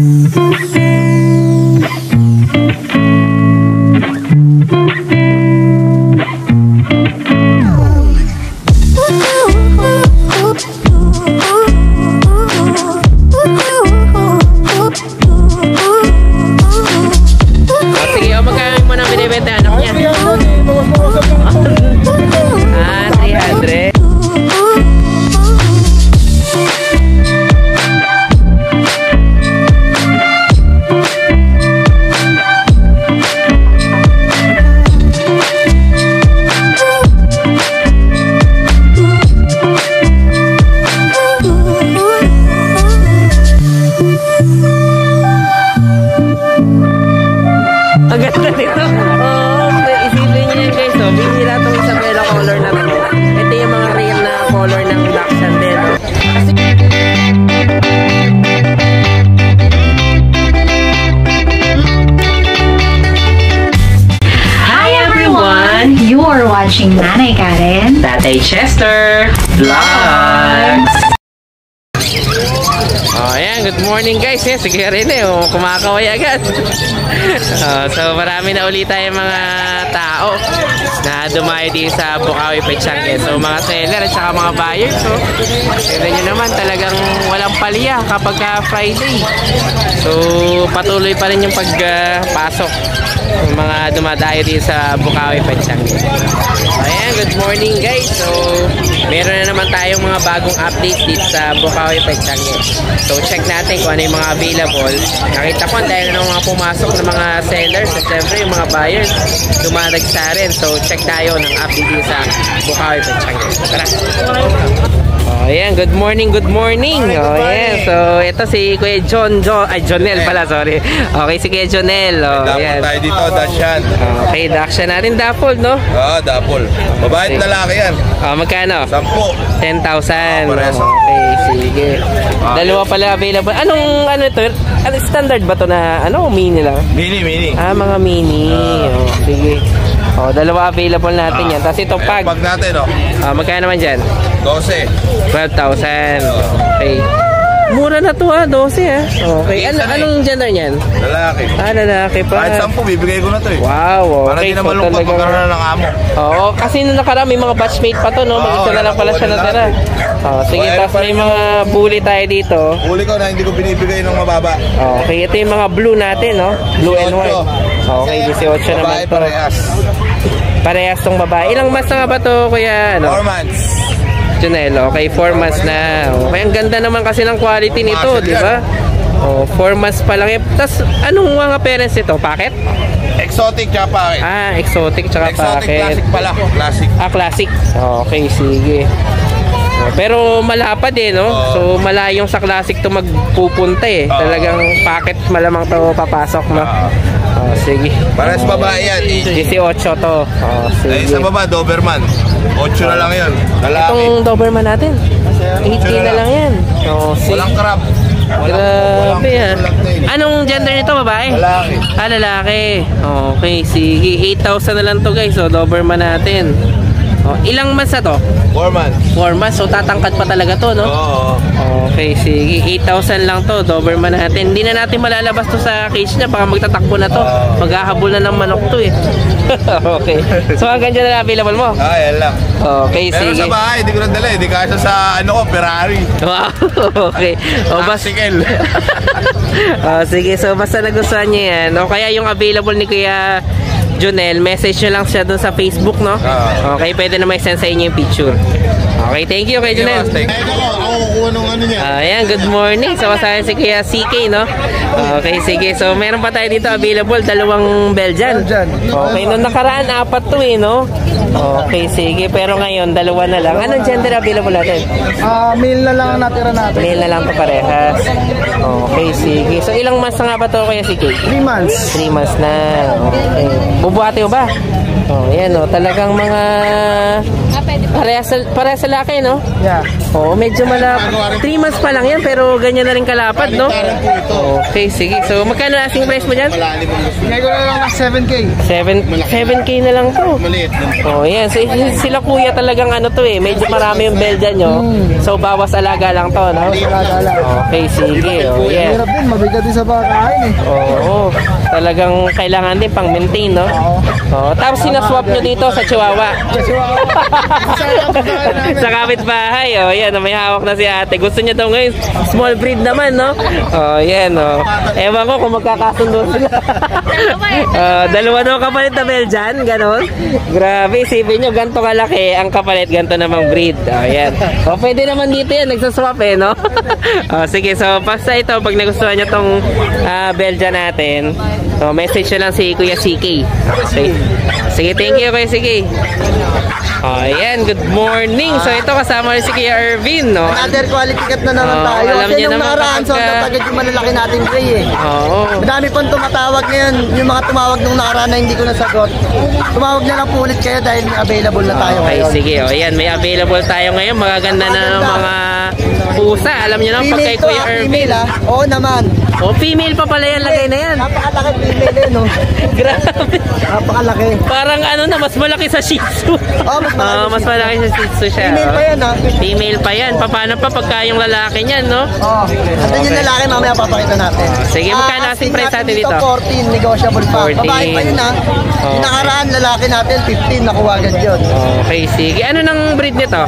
Watching Nanay Karen, Tatay Chester Vlogs. Ayan, good morning guys. Yes, sige rin kumakaway agad. So marami na ulit tayong mga tao na dumayo din sa Bukawi Petsangge. So mga seller at saka mga buyers. So tignan nyo naman, talagang walang palya kapag Friday. So patuloy pa rin yung pagpasok ng mga dumadayo din sa Bukawi Petsangge. Ayan, good morning guys. So meron na naman tayong mga bagong updates dito sa Bukawi Petsangge. So check natin kung ano yung mga available. Nakita ko dahil na mga pumasok ng mga sellers at syempre yung mga buyers dumadagsa rin. So check tayo ng update dito sa Bukawi Petsangge. Tara! Ayan, good morning, good morning. Ayan, so ito si Kuya Jonel pala, sorry. Okay, si Kuya Jonel. Dapol tayo dito, Dashan. Okay, Dashan natin, Dapol, no? Oo, Dapol. Babae at lalaki yan. Magkano? 10. 10,000. Okay, sige. Dalawa pala available. Anong, ano ito? Standard ba to na, mini lang? Mini. Mga mini. Sige. Dalawa available natin yan. Tapos ito pag natin, magkano naman dyan? 12. 12,000. Okay. Mura na to 12 Okay. Anong gender niyan? Lalaki. Lalaki pa. Kahit 10, bibigay ko na to Wow, okay. Para di na malungkot pagkaroon na ng amo. Oo, kasi nung nakaraan may mga batchmate pa to, no? Mag-isa na lang pala siya natira. Sige, tapos may mga bully tayo dito. Bully ko na hindi ko binibigay ng mababa. Okay, ito yung mga blue natin, no? Blue and white. Okay, 18 naman to. Parehas tong babae. Ilang months na nga ba to, kuya? 4 months. Junel, okay, 4 months na. Okay, ang ganda naman kasi ng quality nito, di ba? 4 months pa lang. Tapos, anong mga parents ito? Packet? Exotic tsaka packet. Exotic tsaka packet. Exotic classic pala. Classic. Classic. Okay, sige. Pero malapad no? So malayong sa classic to magpupunta Talagang packet malamang to papasok, no? Sige. Pares babae yan. 18 to. Sige. Sa baba, Doberman. 8 na lang yun. Lalaki. Itong Doberman natin, 18 na lang yan. Sige. Walang crab. Grabe Anong gender nito, babae? Lalaki. Lalaki. Okay, sige. 8,000 na lang to guys. Doberman natin. Ilang months na to? 4 months. 4 months. So tatangkad pa talaga to, no? Oo. Okay, sige. 8,000 lang to. Doberman natin. Hindi na natin malalabas to sa cage niya. Baka magtatakbo na to. Maghahabol na ng manok to Okay. So hanggang dyan na available mo? Yan lang. Okay, pero sige. Pero sa bahay, hindi ko na dala. Hindi kasya sa Ferrari. Wow. Okay. Bicycle. Sige. So basta nagustuhan niyo yan. O kaya yung available ni Kuya Jonel, message nyo lang siya dun sa Facebook, no? Okay, pwede na may send sa inyo yung picture. Okay, thank you, Kuya Jonel. Ayan, good morning. So, kasama si Kuya CK, no? Okay, sige. So, meron pa tayo dito available, 2 Belgian. Okay, nung nakaraan, 4 to no? Okay, sige. Pero ngayon, 2 na lang. Anong gender available natin? Male na lang ang natira natin. Male na lang to parehas. Okay, sige. So, ilang months na nga ba to, Kuya CK? 3 months. 3 months na. Okay. Bubuhati mo ba? Oh, yan oh, talagang mga parehas sa laki, no? Yeah. Oh, medyo 3 months pa lang yan, pero ganyan na rin kalapad, no? Okay, sige. So, magkano asking price mo dyan? Bigay ko na lang ng 7K. 7K na lang to. Oh, yan. So, sila kuya talagang ano to eh. Medyo marami yung Belgian nyo. So, bawas alaga lang to, no? Okay, sige. Oh, yan. Hirap din, mabigat din sa pagkain eh. Oo. Talagang kailangan din pang maintain, no? Oo. Tapos sinaswap nyo dito sa Chihuahua. Sa kapitbahay. Oh, yan. May hawak na si ate. Gusto niya daw ngayon. Small breed naman, no? Oh, yan, oh. Ewan ko kung magkakasundo sila. Dalawa daw kapalit na Belgian. Ganon. Grabe. Isipin nyo, ganito kalaki. Ang kapalit, ganito namang breed. Oh, yan. Oh, pwede naman dito yan. Nagsaswap eh, no? Oh, sige. So, basta ito, pag nagustuhan nyo tong Belgian natin, so, message nyo lang si Kuya CK. Okay. Sige, thank you, Kuya CK. Oh, ayan, good morning. So, ito kasama rin si Kuya Ervin, no? Another quality cat na naman tayo. Alam Kasi niyo nung naman nakaraan, sobrang tagad yung malalaki natin gray eh. Oo. Madami pang tumatawag ngayon. Yung mga tumawag nung nakaraan na hindi ko nasagot. Tumawag na lang po ulit kayo dahil available na tayo Okay, ngayon. sige. O, ayan, may available tayo ngayon. Magaganda na mga pusa. Alam niyo na, pag kay Female to, Kuya Ervin. female ah. Oo naman. O, female pa pala yan. Lagay na yan. Napakalaki female eh, no? Grabe. Napakalaki. Parang ano na, mas malaki sa Shih Tzu. Oh, Mas malaki sa Shih Tzu siya. Female pa yan ah. Female pa yan. Paano pa pagka yung lalaki niyan, no? Oh. At yung lalaki mamaya papakita natin. Sige, magkano asking price natin dito? 14, negotiable pa. 14. Babae pa yun ah. Yung nakaraan lalaki natin, 15, nakuha agad yun. Okay, sige. Ano nang breed nito?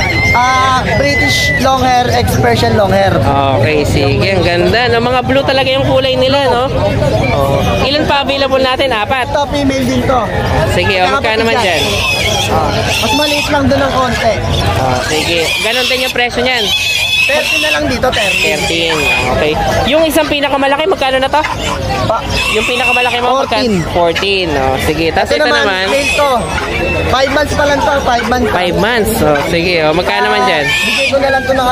British long hair, Persian long hair. Okay, sige. Ang ganda. No, mga blue talaga yung kulay nila, no? Oh. Ilan pa available natin? 4? Ito, female din to. Sige, magkano naman dyan? Mas maliit lang doon ng konti. Sige. Ganon din yung presyo niyan. 30 na lang dito, 30. 13. Okay. Yung isang pinakamalaki, magkano na to? Yung pinakamalaki mo, 14. 14. Oh, sige. Tapos ito naman, male to. 5 months pa lang to, 5 months. 5 months. Oh, sige. Oh, magkano naman dyan? Bigay ko na lang to ng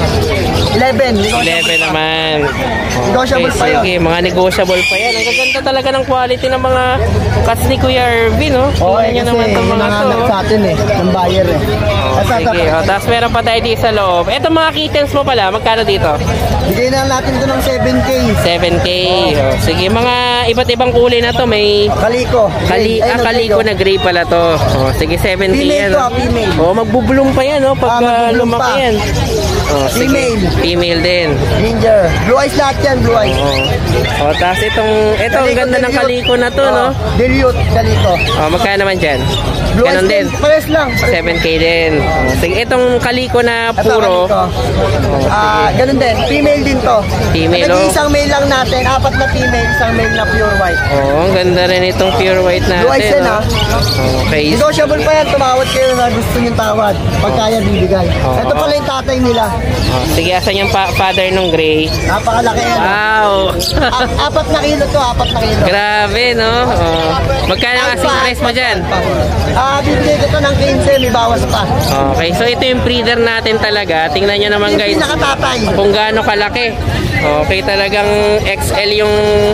11. 11 naman. Okay, Negotiable pa yun. sige. Mga negotiable pa yan. Ang gaganda talaga ng quality ng mga cats ni Kuya Ervin, no? Tingnan nyo naman itong mga to. sa atin eh, ng buyer eh. Sige. Oh, tapos meron pa tayo dito sa loob. Ito mga kittens mo pala, magkano dito? Bigay na natin to ng 7K. 7K. Oh, sige, mga iba't ibang kulay na to. May Kaliko. kaliko na gray pala to. Oh, sige, 7K Female yan. to, female. Oh, magbubulong pa yan, oh, pag magbubulong lumaki pa. yan. Oh, sige. Female. Female din. Ginger. Blue eyes lahat yan, blue eyes. Oh. Oh, tapos ito, ang ganda ng kaliko na to, no? Dilute, kaliko. Oh, magkano naman dyan? Blue Ganon eyes din. Pares lang. 7K din. Oh, sige, itong kaliko na Ito, puro. kaliko. Ganun din. Female din to. Female, oh. Nag-iisang male lang natin. 4 na female, isang male na pure white. Oh, ang ganda rin itong pure white natin. Blue eyes yan, oh. Okay. Negotiable pa yan. Tumawad kayo na gusto niyong tawad. Pag kaya bibigay. Ito pala yung tatay nila. Oh, sige, asan yung father nung gray? Napakalaki yan. Wow! 4 na kilo to, 4 na kilo. Grabe, no? Oh. Magkano ang asking price mo dyan? Bibigay ko to ng 15, may bawas pa. Okay, so ito yung breeder natin talaga. Tingnan nyo naman Yung guys pinakatatay. kung gaano kalaki. Okay, talagang XL yung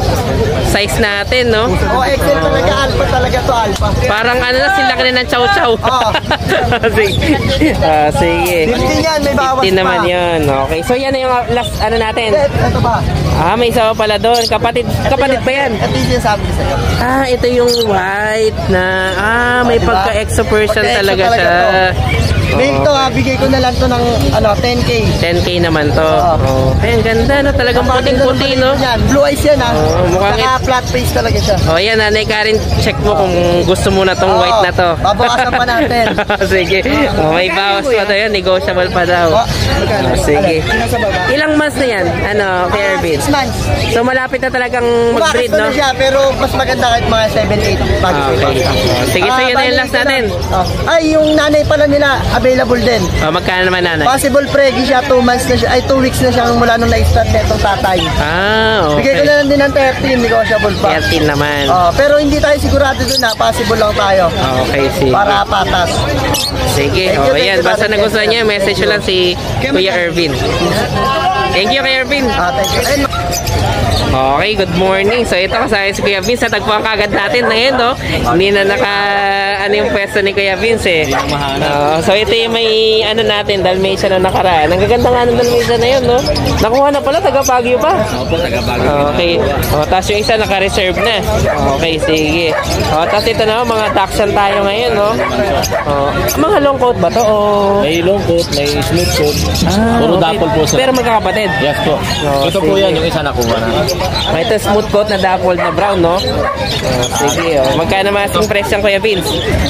size natin, no? O, Excel talaga, alpha talaga to, alpha. Parang ano na, sila na ng chow-chow. Oo. Sige. Sige. 15 yan, may bawas 15 naman pa. yun. Okay, so yan na yung last ano natin. Ito ba? May isa pa pala doon. Kapatid pa yan. Ito yung sinasabi ko sa'yo. Ito yung white na, may Diba? pagka-exo person Pagka-exo talaga siya. Mail to bigay ko na lang to ng 10K. 10K naman to. Oo. Ay, ang ganda, no? Talagang puting-puti, no? Yan. Blue eyes yan, ha? mukhang Saka flat face talaga siya. Yan, Nanay Karen, check mo kung gusto mo na tong Oo. white na to. Babawasan pa natin. Sige. May bawas pa to yan. Negotiable pa daw. Sige. Nasa baba. Ilang months na yan? Kuya Ervin? 6 months. So, malapit na talagang mag-breed, Bumakas no? na siya, pero mas maganda kahit mga 7-8 bago Okay. Sige, so yun na yung last natin. Ay, yung nanay pala nila, available din. Magkano naman, Nanay? Possible pregi siya, 2 months na siya, ay 2 weeks na siya mula nung na-start na itong tatay. Bigay ko Okay. na lang din ng 13, negotiable pa. 13 naman. Pero hindi tayo sigurado dun na, possible lang tayo. Okay, sige. Para patas. Sige, Thank you, yan. Basta Daddy. nagustuhan niya, message lang si Kuya Ervin. Thank you, Kuya Ervin. Thank you. Ayun, Okay, good morning. So ito kasama si Kuya Vince. Natagpuan kagad natin na yun, no? Hindi na ano yung pwesto ni Kuya Vince eh. So ito yung may ano natin, Dalmatian na nakaraan. Ang gaganda nga ng Dalmatian na yun, no? Nakuha na pala, taga Baguio pa. Opo, taga Baguio. Okay. Tapos yung isa naka-reserve na. Okay, sige. Tapos ito na, mga Dachshund tayo ngayon, no? Mga long coat ba to? May long coat, may smooth coat. Puro dapol po sir. Pero magkakapatid. Yes po. Ito po yan, yung isa nakuha na. Ito smooth coat na dappled na brown, no? Sige, magkano masing price yan, Kuya Vince?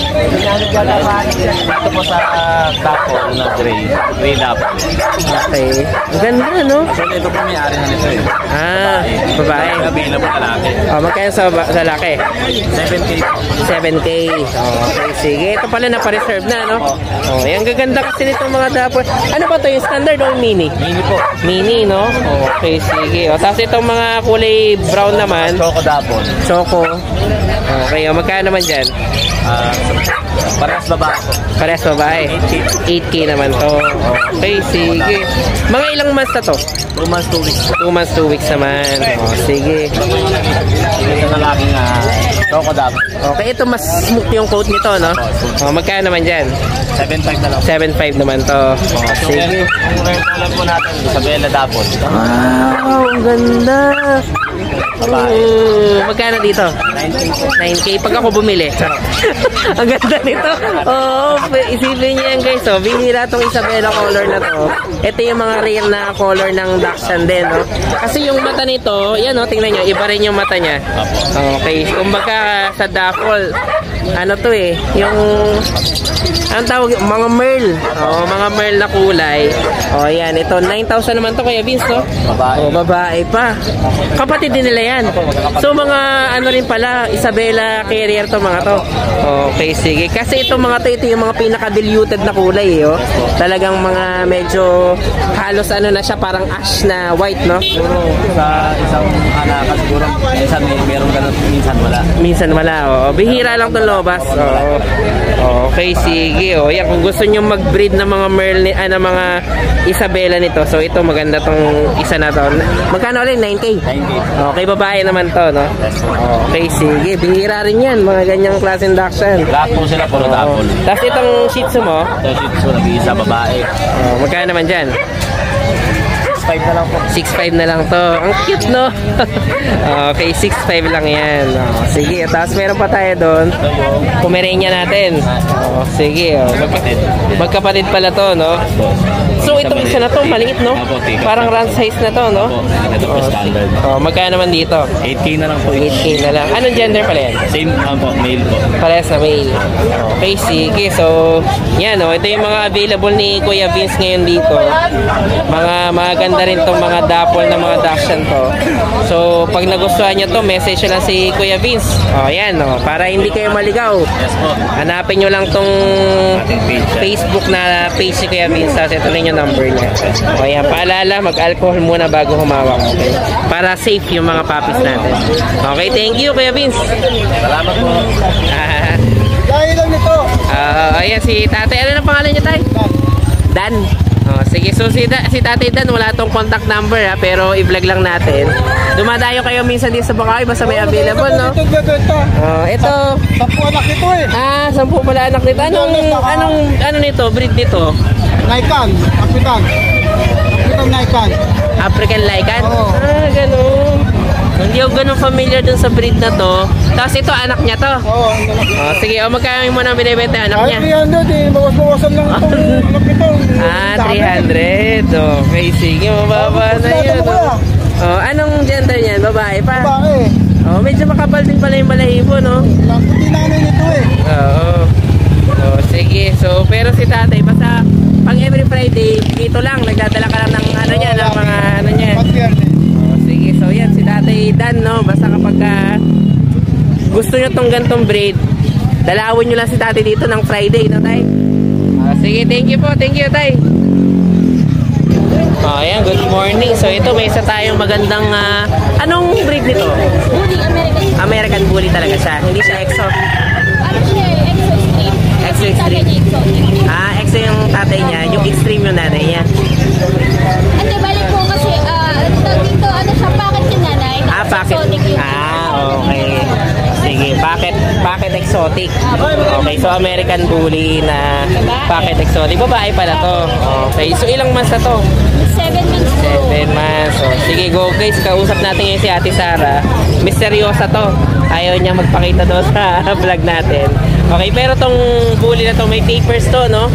Ito po sa dapol na gray dapol. Okay. Ang ganda, no? So ito po may-ari na nito eh. Babae. Gabi na po lalaki. Magkano sa laki? 7K. 7K. Okay, sige. Ito pala na-reserve na, no? Ang gaganda kasi nitong mga dapple. Ano ba to yung standard o mini? Mini po. Mini, no? Okay, sige. Tapos itong mga kulay brown naman. Choco dapol. Choco. Okay, magkano naman dyan? Parehas babae. Parehas babae. 8K naman to. Okay, sige. Mga ilang months na to? 2 months, 2 weeks. 2 months, 2 weeks naman. Sige. Ito na laging choco dapol. Okay, ito mas smooth yung coat nito, no? Magkano naman dyan? 7.5 na lang. 7.5 naman to. Sige. Kung rent po natin, Isabela dapol. Wow, ang ganda. Magkano dito? 9K. Pag ako bumili. Ang ganda nito. Isipin niyo yan guys. Bihira itong Isabela color na to. Ito yung mga rare na color ng Dachshund din. Kasi yung mata nito, yan tingnan nyo. Iba rin yung mata niya. Okay. Kumbaga sa Dapple, ano to eh. Yung anong tawag? Mga merl. Mga merl na kulay. Yan. Ito, 9,000 naman to Kuya Vince, no? Babae. Babae pa. Kapatid din nila yan. So mga ano rin pala, Isabela carrier to mga to. Okay, sige. Kasi itong mga to, ito yung mga pinaka-diluted na kulay eh. Talagang mga medyo halos ano na siya, parang ash na white, no? Siguro sa isang anakan siguro, minsan meron ganun, minsan wala. Minsan wala, bihira lang itong lobas. Okay, sige. Yan, kung gusto nyo mag-breed ng mga merl, ng mga Isabela nito, so ito maganda tong isa na to. Magkano ulit? 9K? 9K. Okay, babae naman to, no? Okay, sige. Bihira rin yan, mga ganyang klaseng Dachshund. Lahat po sila puro dapol. Tapos itong Shih Tzu mo, Ito Shih Tzu, nag-iisa babae. magkano naman dyan? 5 na lang po. 6.5 na lang to. Ang cute, no? Okay, 6.5 lang yan. Sige, tapos meron pa tayo doon. Pomerania natin. Sige, magkapatid pala to, no? So, itong isa na to, maliit, no? Parang run size na to, no? Ito po standard. Magkano naman dito? 8K na lang po. 8K na lang. Anong gender pala yan? Same po, male po. Parehas na male. Okay, sige. So, yan, ito yung mga available ni Kuya Vince ngayon dito. Mga maganda rin tong mga dapol na mga Dachshund to. So, pag nagustuhan nyo to, message nyo lang si Kuya Vince. Yan, para hindi kayo maligaw. Yes po. Hanapin nyo lang tong Facebook na page ni Kuya Vince. Tapos ito rin yung number niya. Yan, paalala, mag-alcohol muna bago humawak. Okay? Para safe yung mga puppies natin. Okay, thank you Kuya Vince. Salamat po. Dahil lang nito. Ayan, si tatay. Ano na pangalan niya, tay? Dan. Sige, so si Tatay Dan, wala tong contact number pero i-vlog lang natin. Dumadayo kayo minsan din sa Bukawi, basta may available, no? Ito. 10 anak nito eh. 10 pala anak nito. Ano nito? Breed nito? Naikan, Kapitan. Kapitan Naikan. African Lycan? Oo. Ganun. Hindi ako ganun familiar dun sa breed na to. Tapos ito, anak niya to. Oo. Sige, magkano mo nang binibenta anak niya? 300 eh. Bawas-bawasan lang itong anak nito. 300. Okay, sige, mababa na yun. Anong gender niyan? Babae pa? Babae. Medyo makapal din pala yung balahibo, no? Hindi nanay nito eh. Sige. So, pero si tatay, basta pang every Friday, dito lang, nagdadala ka lang ng ano niya, ng mga ano niya. Sige, so yan, si Tatay Dan, no? Basta kapag gusto nyo tong gantong breed, dalawin nyo lang si Tatay dito ng Friday, no, tay? Sige, thank you po. Thank you, tay. Ayan, good morning. So, ito, may isa tayong magandang, anong breed nito? Bully, American Bully talaga siya. Hindi siya Exo. Ano siya eh, Exo Extreme. Exo yung tatay niya, yung Extreme yung nanay niya. Hindi, balik po kasi, dito, ano siya, packet yung nanay. exotic. Okay, so American Bully na pocket exotic. Babae pala to. Okay, so ilang months na to? 7 months po. 7 months. So, sige go guys, kausap natin ngayon si Ate Sara. Misteryosa to. Ayaw niya magpakita daw sa vlog natin. Okay, pero tong bully na to, may tapers to, no?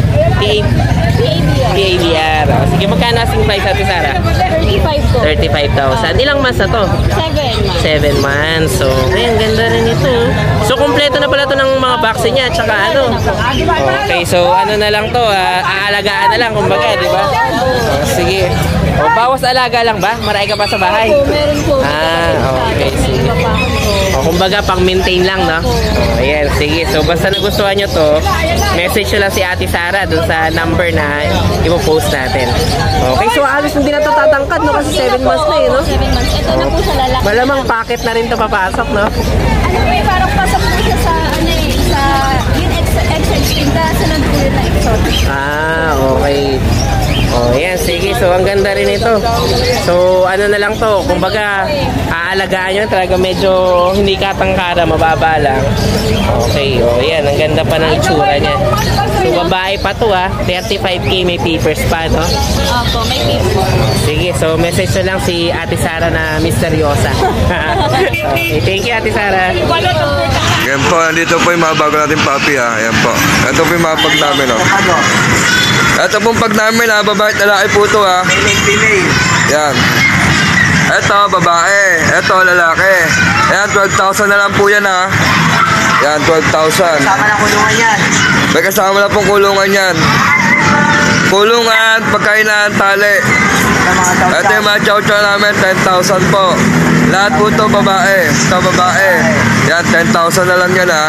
PABR. Sige, magkano asking price, Ate Sara? 35 po. 35,000. Ilang months na to? 7 months. 7 months. So, ayun, ganda rin ito. So, kumpleto na pala to ng mga vaccine niya, tsaka ano. Okay, so ano na lang to, aalagaan na lang, kumbaga, di ba? Sige. O, bawas alaga lang ba? Marami ka pa sa bahay? Meron po. Okay, sige. O, kumbaga, pang-maintain lang, no? O, ayan, sige. So, basta nagustuhan nyo to, message nyo lang si Ate Sara dun sa number na ipopost natin. Okay, so alos hindi na to tatangkad, no? Kasi 7 months na, no? 7 months. Ito na po sa lalaki. Malamang packet na rin to papasok, no? Ano po eh, parang pasok po siya sa, ano eh, sa, yung exotic. Sa nagpulit na exotic. Okay. Oh, yan, sige. So, ang ganda rin ito. So, ano na lang to, kumbaga, aalagaan nyo talaga medyo hindi katangkara, mababa lang. Okay, oh, yan, ang ganda pa ng itsura niya. So, babae pa to, 35K, may papers pa, no? Opo, may people. Sige, so, message nyo lang si Ate Sara na misteryosa. Okay, thank you, Ate Sara. Yan po, nandito po yung mga bago natin papi ha. Ayan po. Ito po yung mga pag namin o. Ito pong pag namin ha, babae at lalaki po ito ha. Yan. Ito, babae. Ito, lalaki. Ayan, 12,000 na lang po yan ha. Yan, 12,000. Kasama na kulungan yan. May kasama na pong kulungan yan. Kulungan, pagkainan, tali. Ito yung mga chow-chow namin, 10,000 po. Lahat po ito babae. Ito babae. Yan, 10,000 na lang yan ha.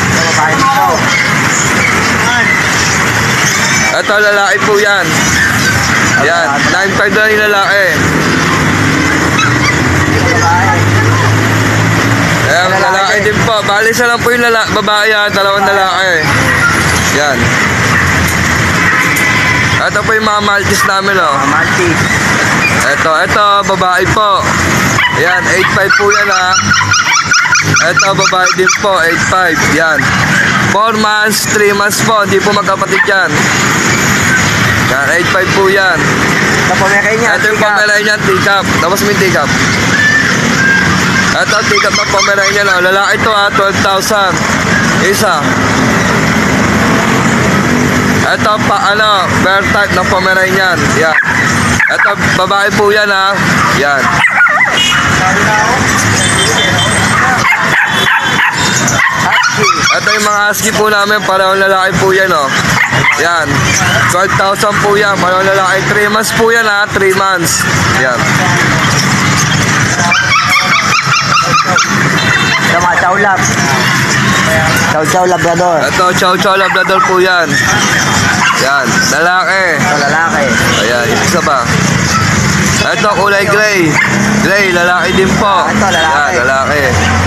Ito lalaki po yan. Yan, 9,500 na yung lalaki. Ayan, lalaki din po. Bali isa lang po yung babae yan, dalawang lalaki. Yan. Ito po yung mga Maltese namin o. Maltese. Ito, babae po. Yan, 8,500 po yan ha. Ito, babae din po, 8,500. Yan. 4 months, 3 months po. Hindi po magkapatid yan. Yan, 8,500 po yan. Ito pomeray niya. Ito yung pomeray niyan, teacup. Tapos may teacup. Ito, teacup ng pomeray niyan. Lalaki ito ha, 12,000. Isa. Ito pa, bear type ng pomeray niyan. Yan. Ito, babae po yan ha. Yan. Ito yung mga husky po namin, parehong lalaki po yan o. Yan, 12,000 po yan, parehong lalaki. 3 months po yan ha, 3 months. Yan. Ito mga chow-lab. Chow-chow labrador. Ito, chow-chow labrador po yan. Yan, lalaki. Ito lalaki. Ayan, isa pa. Ito, kulay gray. Gray, lalaki din po. Ito, lalaki. Yan, lalaki.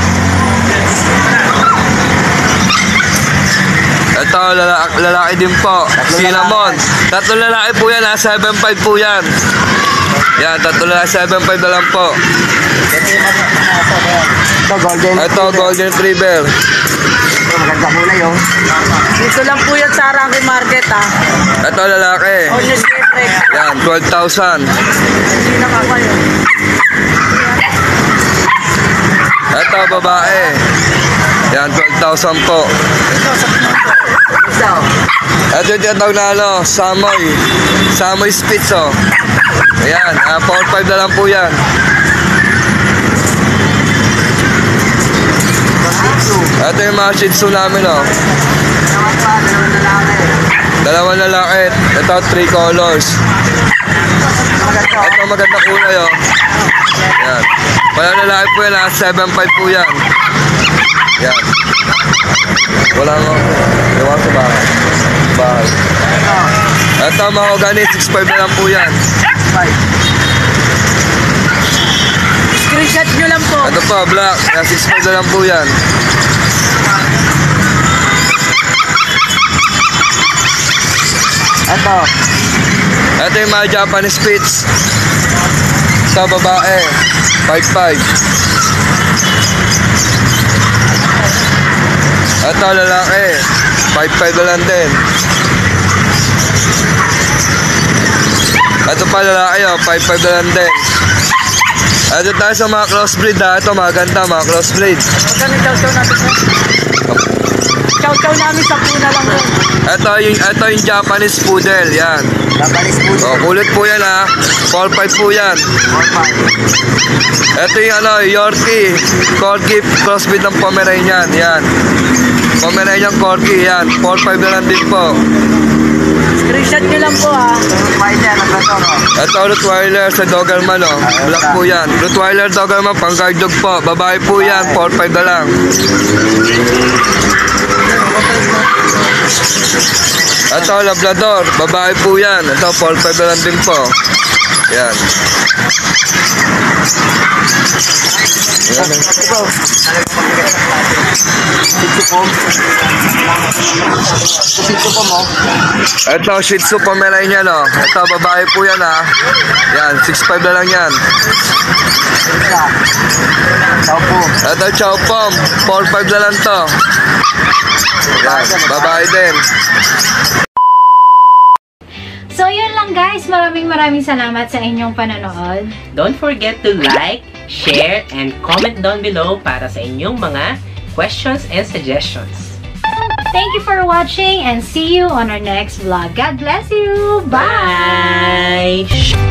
Ito, lalaki din po. Cinnamon. Tatlong lalaki po yan ha, 7,500 po yan. Yan, tatlong lalaki, 7,500 na lang po. Ito golden. Ito, golden retriever. Ito maganda kulay oh. Dito lang po yan sa Arangke Market ha. Ito, lalaki. Onion Geprek. Yan, 12,000. Hindi na ka kayo. Ito, babae. Yan, 12,000 po. Ito yung tinatawag na Samoy. Samoy Spitz oh. Ayan, 4,500 na lang po yan. Ito yung mga Shih Tzu namin oh. Dalawang lalaki. Ito, 3 colors. Ito maganda kulay oh. Ayan. Walang lalaki po yan ha, 7,500 po yan. Yan. Wala mo. Ewan sa bahay. Bahay. Ito mga organic, 6,500 na lang po yan. Screenshot nyo lang po. Ito po, black. 6,500 na lang po yan. Ito. Ito yung mga Japanese Spitz. Ito, babae. 5,500. Ito, lalaki. 5'5 na lang din. Ito pa lalaki, 5'5 na lang din. Ito tayo sa mga crossbreed ha. Ito maganda, mga crossbreed. Magkano chow-chow natin sir? Chow-chow namin 10 na lang rin. Ito yung Japanese poodle, yan. Japanese food. Kulit po yan ha. 4'5 po yan. Ito yung Yorkie. Corgi crossbreed ng Pomeranian, yan. Pomeranian Corgi, yan. 4'5 na lang din po. Screenshot nyo lang po ha. Ito Rottweiler sa Doberman, black po yan. Rottweiler Doberman, pang guard dog po. Babae po yan, 4'5 na lang. Ito Labrador, babae po yan. Ito 4'5 na lang din po. Yan. Ito Shih Tzu Pomeranian, ito babae po yan ha. Yan, 6'5 na lang yan. Ito Chow Pom, 4'5 na lang to. Yan, babae din. So yun lang guys, maraming salamat sa inyong panonood. Don't forget to like, share, and comment down below para sa inyong mga questions and suggestions. Thank you for watching and see you on our next vlog. God bless you! Bye! Bye!